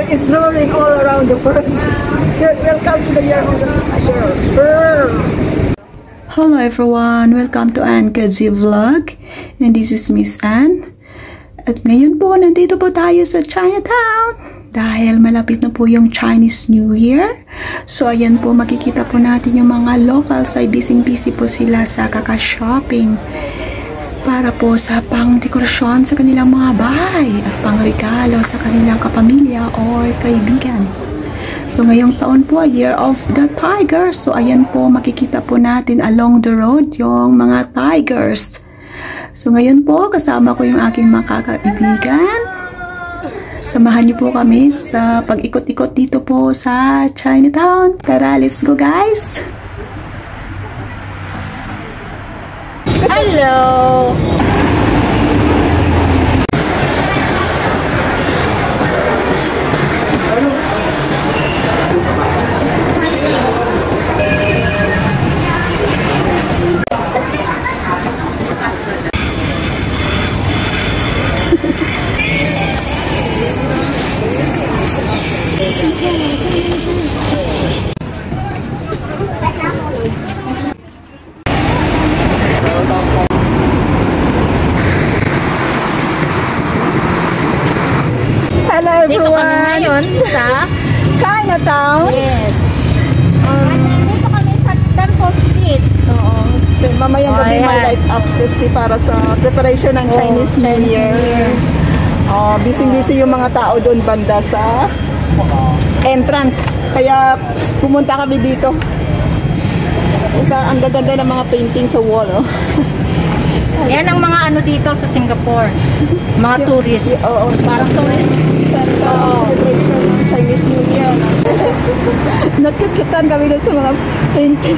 tiger is roaring all around the world. Welcome to the year of the tiger. Hello everyone, welcome to Ann Kadzi Vlog, and this is Miss Ann. At ngayon po, nandito po tayo sa Chinatown dahil malapit na po yung Chinese New Year. So ayan po, makikita po natin yung mga locals ay busy-busy po sila sa kaka-shopping para po sa pang-dekorasyon sa kanilang mga bahay at pang-regalo sa kanilang kapamilya or kaibigan. So ngayong taon po, Year of the Tiger. So ayan po, makikita po natin along the road yung mga tigers. So ngayon po, kasama ko yung aking makakaibigan. Samahan niyo po kami sa pag-ikot-ikot dito po sa Chinatown. Tara, let's go guys! Hello! Hello everyone! Ngayon sa Chinatown! Yes. Dito kami sa Temple Street. Oo. So, mamayang gabi may light ups kasi para sa preparation ng Chinese New Year. Busy-busy yung mga tao doon banda sa entrance. Kaya pumunta kami dito. Ang gaganda ng mga painting sa wall. Oh. Yan ang mga ano dito sa Singapore. Mga tourist. Oo. Parang tourist. Celebration ng Chinese New Year. Nagkikitan kami doon sa mga painting.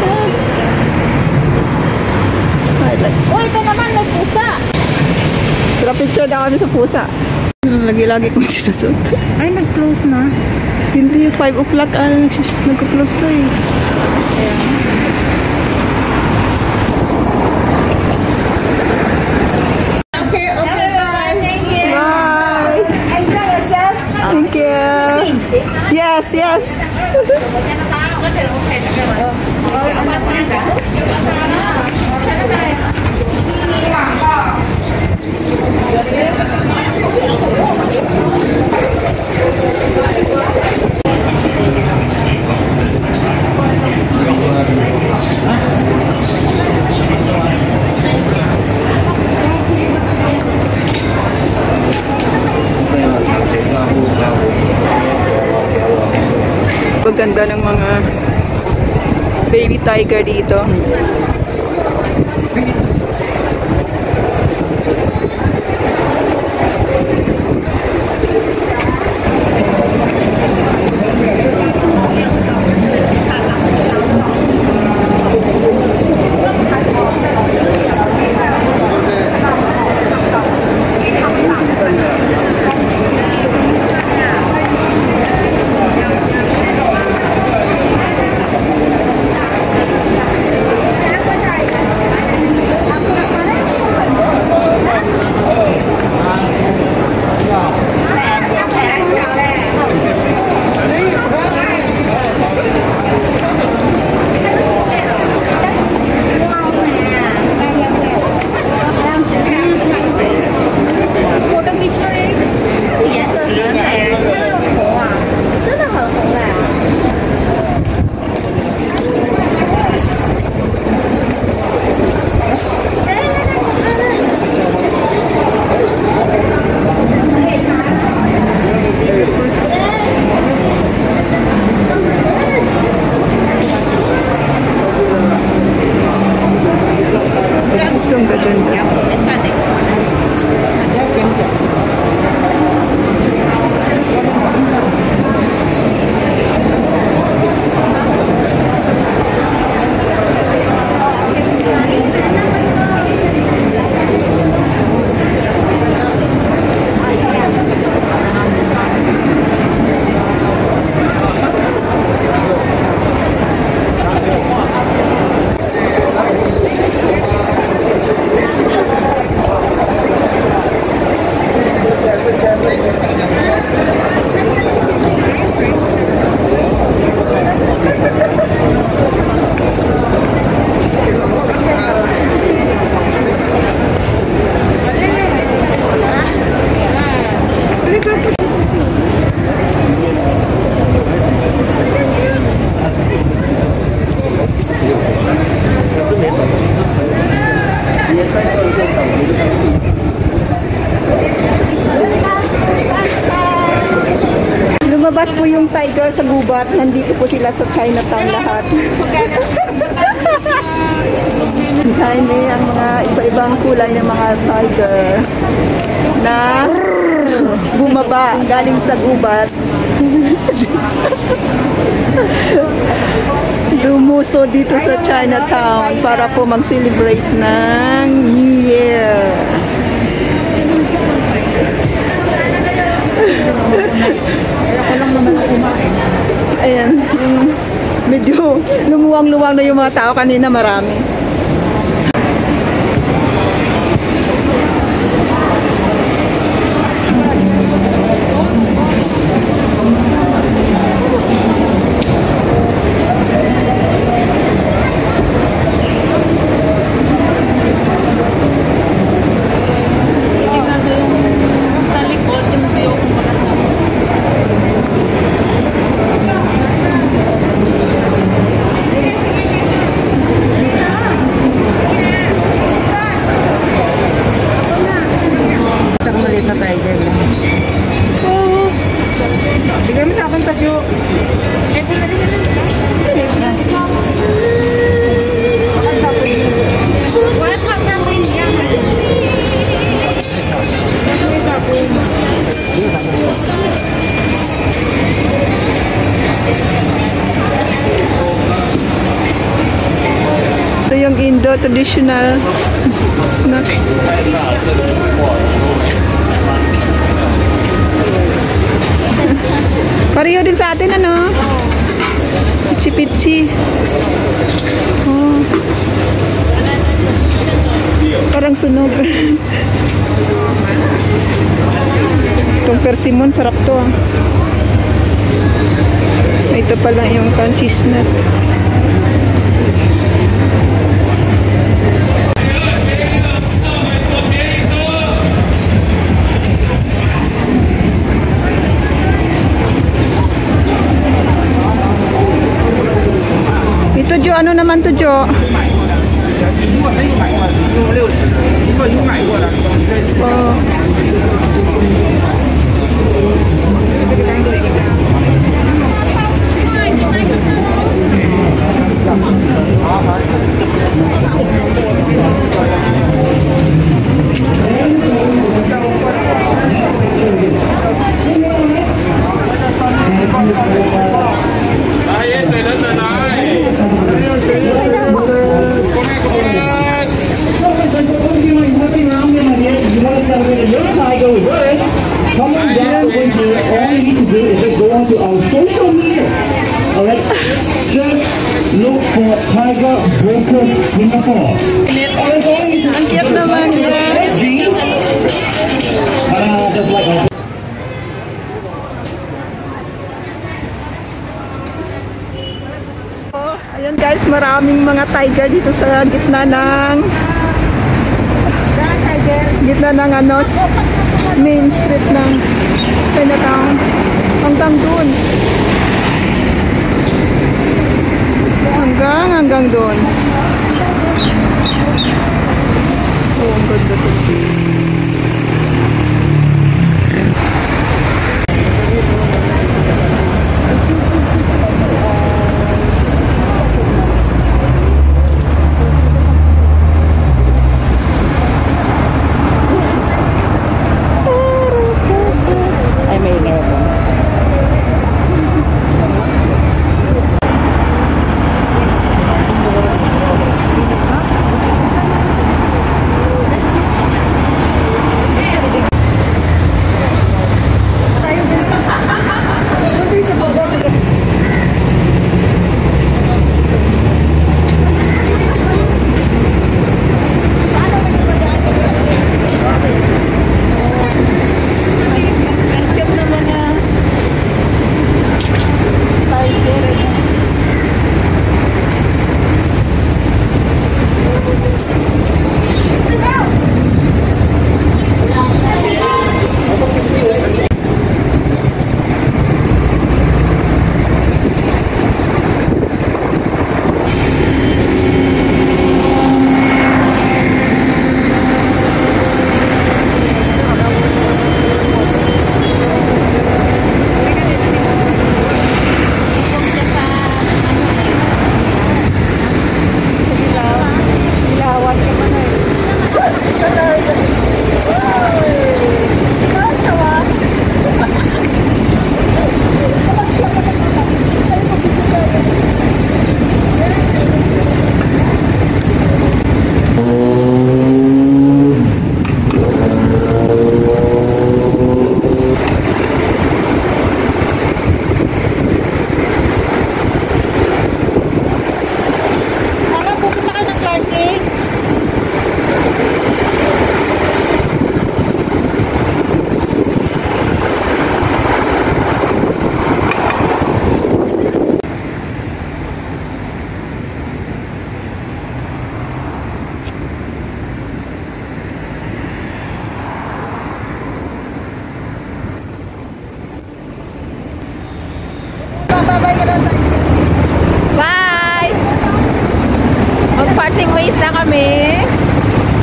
Uy, ito naman may pusa. Tara picture na kami sa pusa. Lagi-lagi kong sinusunod. Ay, nag-close na. Hindi, 5 o'clock nag-close to eh. Ayan. Okay, bye. Thank you. Bye. Enjoy yourself. Thank you. Yes, yes. Paganda ng mga baby tiger dito. lumabas po yung tiger sa gubat. Nandito po sila sa Chinatown lahat. May ang mga iba-ibang kulay ng mga tiger na bumaba galing sa gubat. Lumuso dito sa Chinatown para po mag-celebrate ng New Year. Ayan, medyo lumuwang-luwang na yung mga tao kanina, marami. Ito yung Indo traditional snacks. Pareho din sa atin, ano? Pichi-pichi. Oh. Parang sunog. Itong persimmon, sarap to. Ito pala yung cheese nut. Ito Jo, ano naman to Jo? Oh. Coming down the winter, all you need to do is just go onto our social media. Alright? Just look for Tiger Broker Singapore. Ang cute naman yan. Just like our Ayan guys, maraming mga tiger dito sa gitna ng ano, main street ng Chinatown. Hanggang doon. Hanggang doon. Oh, ang ganda to.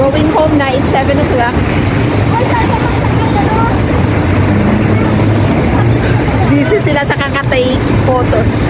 going home na. It's 7 o'clock. Busy sila sa kakatake photos.